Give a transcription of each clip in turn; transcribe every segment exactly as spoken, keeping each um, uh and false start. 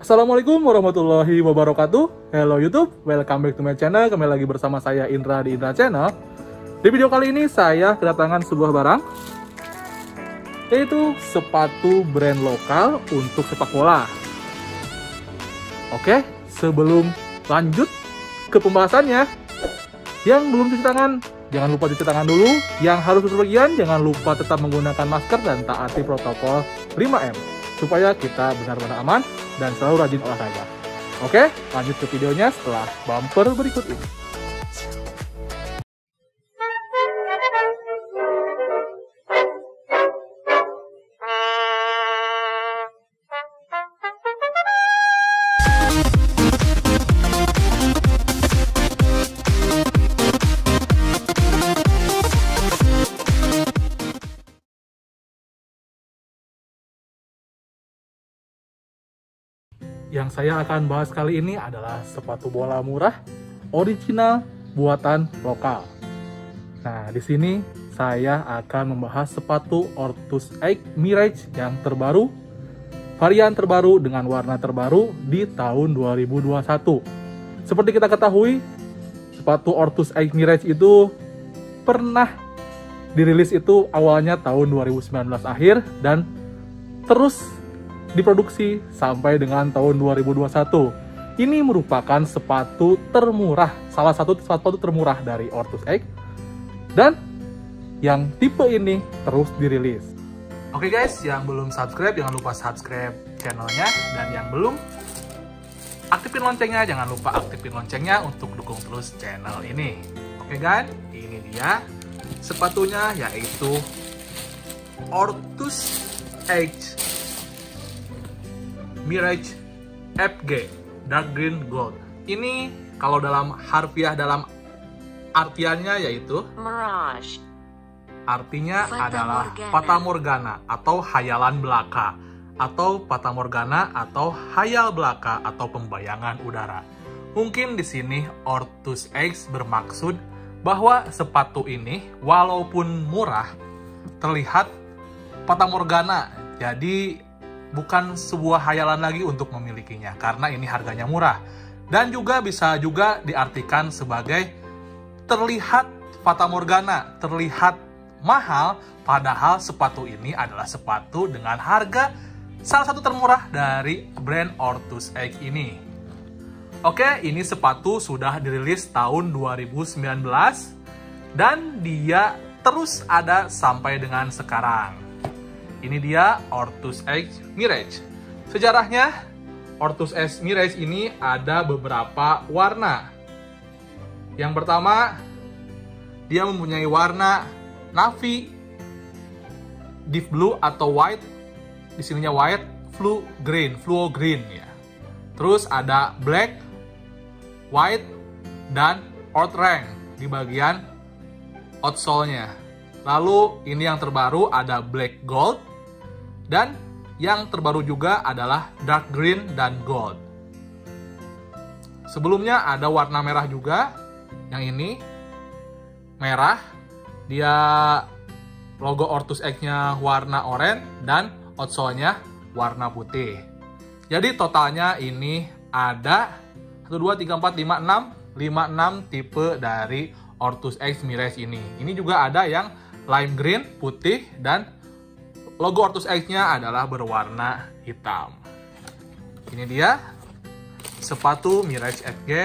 Assalamualaikum warahmatullahi wabarakatuh. Hello YouTube, welcome back to my channel. Kembali lagi bersama saya Indra di Indra Channel. Di video kali ini saya kedatangan sebuah barang, yaitu sepatu brand lokal untuk sepak bola. Oke, sebelum lanjut ke pembahasannya, yang belum cuci tangan, jangan lupa cuci tangan dulu. Yang harus berpergian, jangan lupa tetap menggunakan masker dan taati protokol lima M. Supaya kita benar-benar aman dan selalu rajin olahraga. Oke, lanjut ke videonya setelah bumper berikut ini. Yang saya akan bahas kali ini adalah sepatu bola murah, original, buatan lokal. Nah, di sini saya akan membahas sepatu Ortus X Mirage yang terbaru, varian terbaru dengan warna terbaru di tahun dua ribu dua puluh satu. Seperti kita ketahui, sepatu Ortus X Mirage itu pernah dirilis itu awalnya tahun dua ribu sembilan belas akhir dan terus diproduksi sampai dengan tahun dua ribu dua puluh satu. Ini merupakan sepatu termurah, salah satu sepatu termurah dari Ortus X, dan yang tipe ini terus dirilis. Oke guys, yang belum subscribe jangan lupa subscribe channelnya, dan yang belum aktifin loncengnya jangan lupa aktifin loncengnya untuk dukung terus channel ini. Oke guys, ini dia sepatunya, yaitu Ortus X Mirage F G Dark Green Gold. Ini kalau dalam harfiah, dalam artiannya yaitu Mirage. Artinya Fata adalah Morgana. Fata Morgana atau hayalan belaka, atau Fata Morgana atau hayal belaka atau pembayangan udara. Mungkin di sini Ortus X bermaksud bahwa sepatu ini walaupun murah terlihat Fata Morgana. Jadi bukan sebuah hayalan lagi untuk memilikinya, karena ini harganya murah. Dan juga bisa juga diartikan sebagai terlihat Fata Morgana, terlihat mahal, padahal sepatu ini adalah sepatu dengan harga salah satu termurah dari brand Ortus X ini. Oke, ini sepatu sudah dirilis tahun dua ribu sembilan belas dan dia terus ada sampai dengan sekarang. Ini dia Ortus X Mirage. Sejarahnya, Ortus X Mirage ini ada beberapa warna. Yang pertama, dia mempunyai warna navy, deep blue atau white. Di sininya white, fluo green, fluo green ya. Terus ada black, white, dan outrang di bagian outsole-nya. Lalu ini yang terbaru ada black gold. Dan yang terbaru juga adalah dark green dan gold. Sebelumnya ada warna merah juga. Yang ini merah. Dia logo Ortus X-nya warna oranye dan outsole-nya warna putih. Jadi totalnya ini ada satu, dua, tiga, empat, lima, enam, lima, enam tipe dari Ortus X Mirage ini. Ini juga ada yang lime green, putih, dan logo Ortus X-nya adalah berwarna hitam. Ini dia sepatu Mirage F G.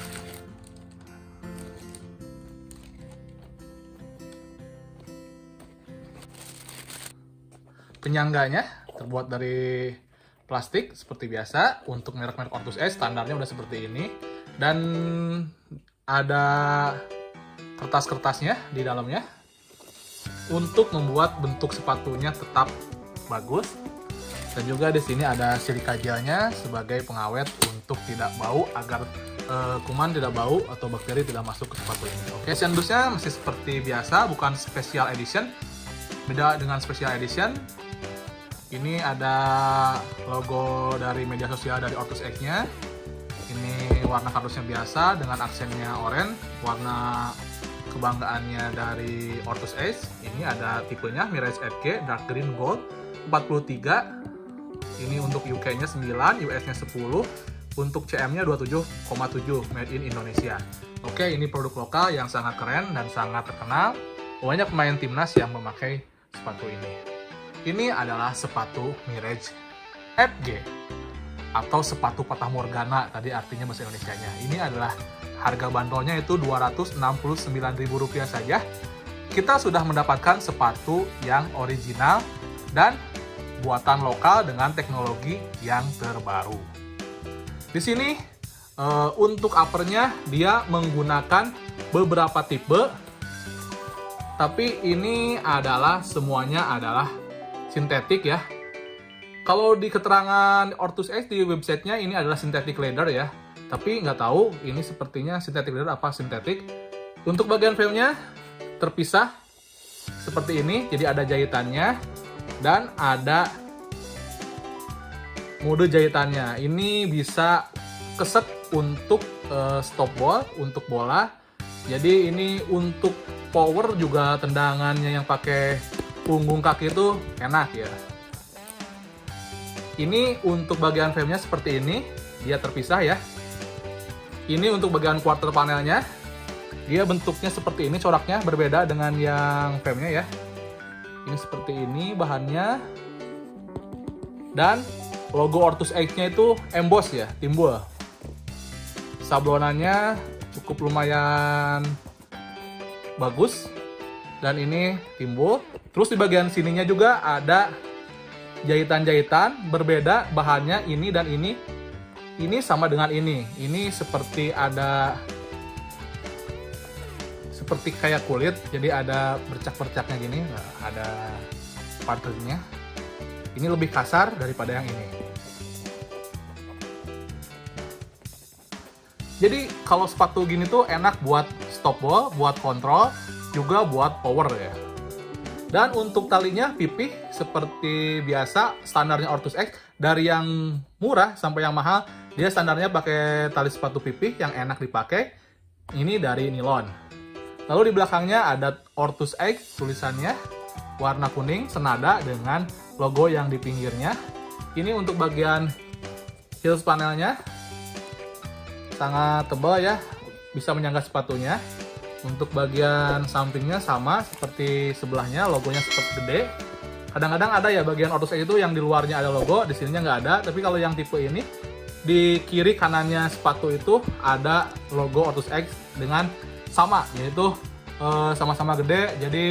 Penyangganya terbuat dari plastik seperti biasa. Untuk merek-merek Ortus X standarnya udah seperti ini. Dan ada kertas-kertasnya di dalamnya untuk membuat bentuk sepatunya tetap bagus. Dan juga di sini ada silika gelnya sebagai pengawet untuk tidak bau, agar e, kuman tidak bau atau bakteri tidak masuk ke sepatu ini. Oke, asian dusnya masih seperti biasa, bukan special edition. Beda dengan special edition, ini ada logo dari media sosial dari Ortus X-nya. Ini warna kardusnya biasa dengan aksennya oranye, warna kebanggaannya dari Ortus X. Ini ada tipenya Mirage F G Dark Green Gold empat puluh tiga. Ini untuk U K-nya sembilan, U S-nya sepuluh, untuk C M-nya dua puluh tujuh koma tujuh, made in Indonesia. Oke, ini produk lokal yang sangat keren dan sangat terkenal. Banyak pemain timnas yang memakai sepatu ini. Ini adalah sepatu Mirage F G atau sepatu Fata Morgana, tadi artinya bahasa Indonesianya. Ini adalah harga bandrolnya itu dua ratus enam puluh sembilan ribu rupiah saja. Kita sudah mendapatkan sepatu yang original dan buatan lokal dengan teknologi yang terbaru. Di sini uh, untuk uppernya dia menggunakan beberapa tipe, tapi ini adalah semuanya adalah sintetik ya. Kalau di keterangan Ortus X di websitenya ini adalah synthetic leather ya, tapi nggak tahu ini sepertinya synthetic leather apa sintetik. Untuk bagian frame-nya terpisah seperti ini, jadi ada jahitannya dan ada mode jahitannya. Ini bisa keset untuk uh, stop ball, untuk bola. Jadi ini untuk power juga, tendangannya yang pakai punggung kaki itu enak ya. Ini untuk bagian frame-nya seperti ini, dia terpisah ya. Ini untuk bagian quarter panelnya, dia bentuknya seperti ini, coraknya berbeda dengan yang frame-nya ya. Ini seperti ini bahannya. Dan logo Ortus X-nya itu emboss ya, timbul. Sablonannya cukup lumayan bagus. Dan ini timbul. Terus di bagian sininya juga ada jahitan-jahitan berbeda bahannya, ini dan ini. Ini sama dengan ini. Ini seperti ada seperti kayak kulit, jadi ada bercak-bercaknya gini, ada patternnya. Ini lebih kasar daripada yang ini. Jadi kalau sepatu gini tuh enak buat stop ball, buat kontrol, juga buat power ya. Dan untuk talinya pipih seperti biasa, standarnya Ortus X. Dari yang murah sampai yang mahal, dia standarnya pakai tali sepatu pipih yang enak dipakai. Ini dari nilon. Lalu di belakangnya ada Ortus X tulisannya, warna kuning, senada dengan logo yang di pinggirnya. Ini untuk bagian heels panelnya, sangat tebal ya, bisa menyangga sepatunya. Untuk bagian sampingnya sama seperti sebelahnya, logonya seperti gede. Kadang-kadang ada ya bagian Ortus X itu yang di luarnya ada logo, di sininya nggak ada. Tapi kalau yang tipe ini, di kiri kanannya sepatu itu ada logo Ortus X dengan sama, yaitu sama-sama gede. Jadi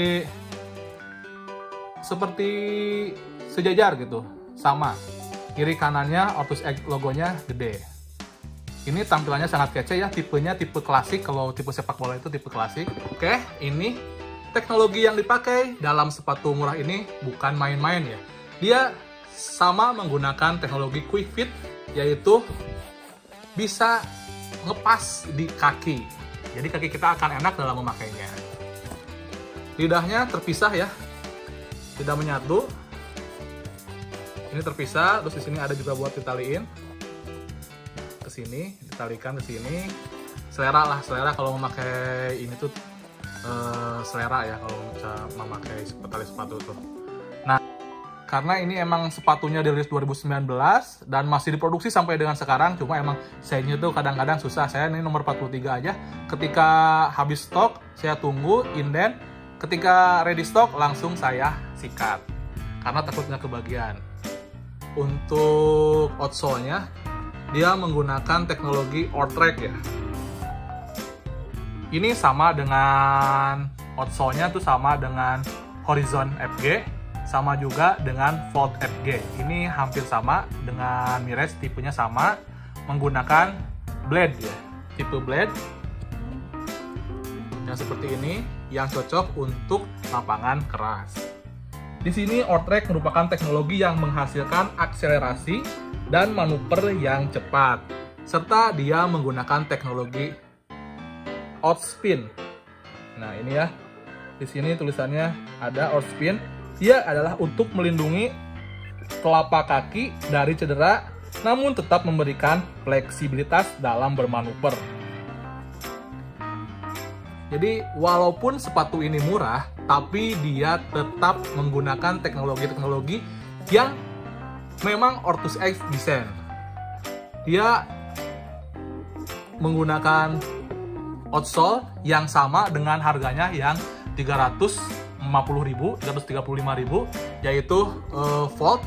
seperti sejajar gitu, sama. Kiri kanannya Ortus X logonya gede. Ini tampilannya sangat kece ya, tipenya tipe klasik. Kalau tipe sepak bola itu tipe klasik. Oke, ini teknologi yang dipakai dalam sepatu murah ini bukan main-main ya. Dia sama menggunakan teknologi quick fit, yaitu bisa ngepas di kaki. Jadi kaki kita akan enak dalam memakainya. Lidahnya terpisah ya, tidak menyatu. Ini terpisah, terus di sini ada juga buat ditaliin ke sini, ditalikan ke sini. Selera lah, selera kalau memakai ini tuh uh, selera ya kalau bisa memakai tali sepatu tuh. Nah, karena ini emang sepatunya dirilis dua ribu sembilan belas dan masih diproduksi sampai dengan sekarang, cuma emang sayangnya tuh kadang-kadang susah. Saya ini nomor empat puluh tiga aja. Ketika habis stok, saya tunggu inden. Ketika ready stock, langsung saya sikat karena takut nggak kebagian. Untuk outsole-nya, dia menggunakan teknologi Ortrek ya. Ini sama dengan outsole-nya tuh sama dengan Horizon F G, sama juga dengan Fold F G. Ini hampir sama dengan Mirage, tipenya sama, menggunakan blade ya, tipe blade yang seperti ini, yang cocok untuk lapangan keras. Di sini Ortrek merupakan teknologi yang menghasilkan akselerasi dan manuver yang cepat, serta dia menggunakan teknologi outspin. Nah ini ya, di sini tulisannya ada outspin. Dia adalah untuk melindungi telapak kaki dari cedera, namun tetap memberikan fleksibilitas dalam bermanuver. Jadi walaupun sepatu ini murah, tapi dia tetap menggunakan teknologi-teknologi yang memang Ortus X desain. Dia menggunakan outsole yang sama dengan harganya yang tiga ratus lima puluh ribu, tiga ratus tiga puluh lima ribu, yaitu uh, Volt.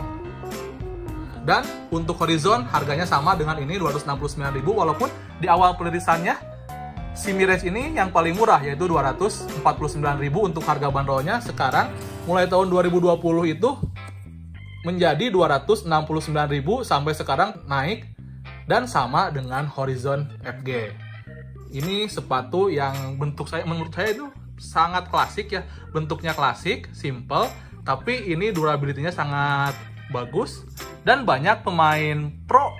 Dan untuk horizon harganya sama dengan ini dua ratus enam puluh sembilan ribu, walaupun di awal perilisannya si Mirage ini yang paling murah yaitu dua ratus empat puluh sembilan ribu untuk harga bandrolnya. Sekarang mulai tahun dua ribu dua puluh itu menjadi dua ratus enam puluh sembilan ribu sampai sekarang naik dan sama dengan Horizon F G. Ini sepatu yang bentuk saya menurut saya itu sangat klasik ya, bentuknya klasik, simple, tapi ini durability-nya sangat bagus dan banyak pemain pro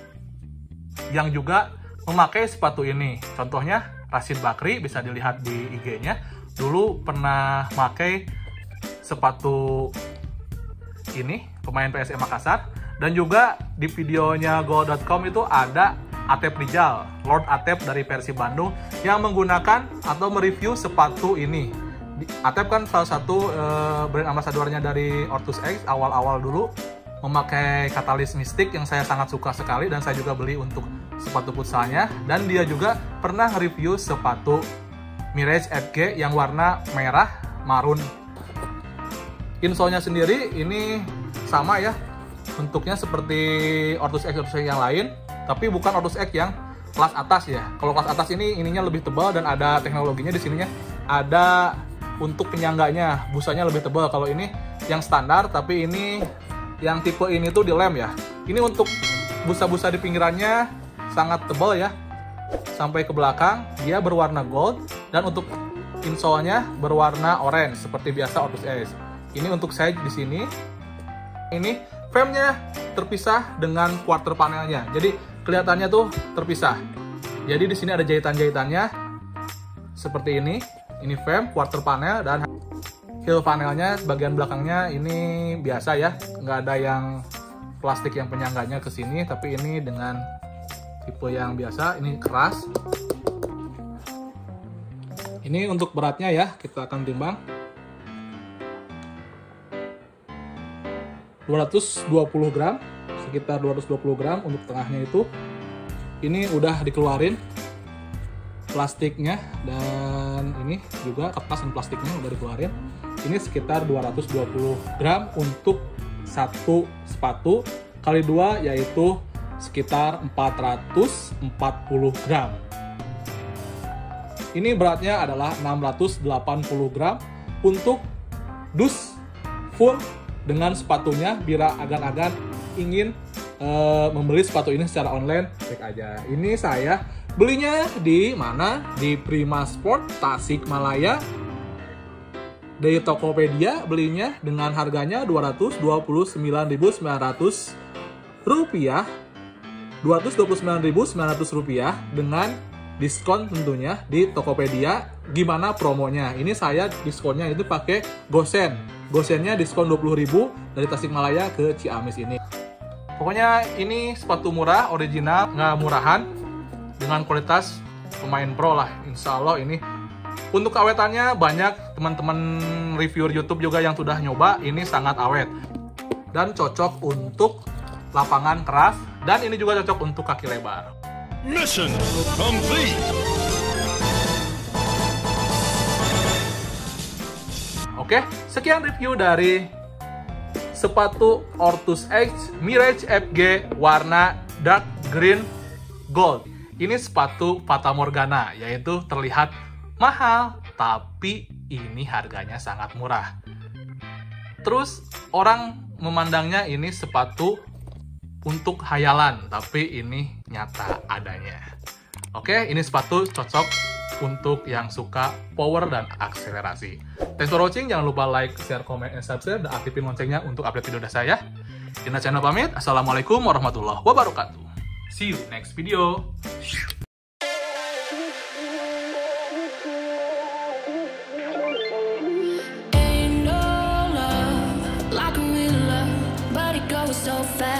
yang juga memakai sepatu ini. Contohnya Rashid Bakri, bisa dilihat di I G-nya, dulu pernah pakai sepatu ini, pemain P S M Makassar. Dan juga di videonya go dot com itu ada Atep Rijal, Lord Atep dari Persib Bandung, yang menggunakan atau mereview sepatu ini. Atep kan salah satu uh, brand ambasadornya dari Ortus X awal-awal dulu, memakai katalis mistik yang saya sangat suka sekali dan saya juga beli untuk sepatu futsalnya. Dan dia juga pernah review sepatu Mirage F G yang warna merah marun. Insole-nya sendiri ini sama ya, bentuknya seperti Ortus X Ortus X yang lain, tapi bukan Ortus X yang kelas atas ya. Kalau kelas atas ini ininya lebih tebal dan ada teknologinya di sininya. Ada untuk penyangganya, busanya lebih tebal. Kalau ini yang standar, tapi ini yang tipe ini tuh dilem ya. Ini untuk busa-busa di pinggirannya sangat tebal ya, sampai ke belakang. Dia berwarna gold dan untuk insole-nya berwarna orange seperti biasa Ortus X. Ini untuk saya di sini. Ini frame-nya terpisah dengan quarter panelnya, jadi kelihatannya tuh terpisah. Jadi di sini ada jahitan-jahitannya seperti ini. Ini frame, quarter panel, dan heel panelnya bagian belakangnya ini biasa ya, nggak ada yang plastik yang penyangganya ke sini, tapi ini dengan tipe yang biasa. Ini keras. Ini untuk beratnya ya, kita akan timbang. dua ratus dua puluh gram, sekitar dua ratus dua puluh gram untuk tengahnya itu. Ini udah dikeluarin plastiknya dan ini juga kertas dan plastiknya udah dikeluarin. Ini sekitar dua ratus dua puluh gram untuk satu sepatu, kali dua yaitu sekitar empat ratus empat puluh gram. Ini beratnya adalah enam ratus delapan puluh gram untuk dus full dengan sepatunya. Bila agan-agan ingin uh, membeli sepatu ini secara online, cek aja. Ini saya belinya di mana? Di Prima Sport Tasikmalaya. Dari Tokopedia belinya dengan harganya dua ratus dua puluh sembilan ribu sembilan ratus rupiah. dua ratus dua puluh sembilan ribu sembilan ratus rupiah dengan diskon tentunya di Tokopedia. Gimana promonya? Ini saya diskonnya itu pakai Gosen. Gosennya diskon dua puluh ribu dari Tasikmalaya ke Ciamis ini. Pokoknya ini sepatu murah, original, nggak murahan, dengan kualitas pemain pro lah. Insya Allah ini. Untuk awetannya banyak teman-teman reviewer YouTube juga yang sudah nyoba, ini sangat awet. Dan cocok untuk lapangan keras, dan ini juga cocok untuk kaki lebar. Mission complete. Oke, sekian review dari sepatu Ortus X Mirage F G warna dark green gold. Ini sepatu Fata Morgana, yaitu terlihat mahal, tapi ini harganya sangat murah. Terus orang memandangnya ini sepatu untuk hayalan, tapi ini nyata adanya. Oke, ini sepatu cocok untuk yang suka power dan akselerasi. Thanks for watching, jangan lupa like, share, comment, and subscribe, dan aktifin loncengnya untuk update video dari saya. Dina Channel pamit, Assalamualaikum warahmatullahi wabarakatuh. See you next video. Ain't no love like a real love, but it goes so fast.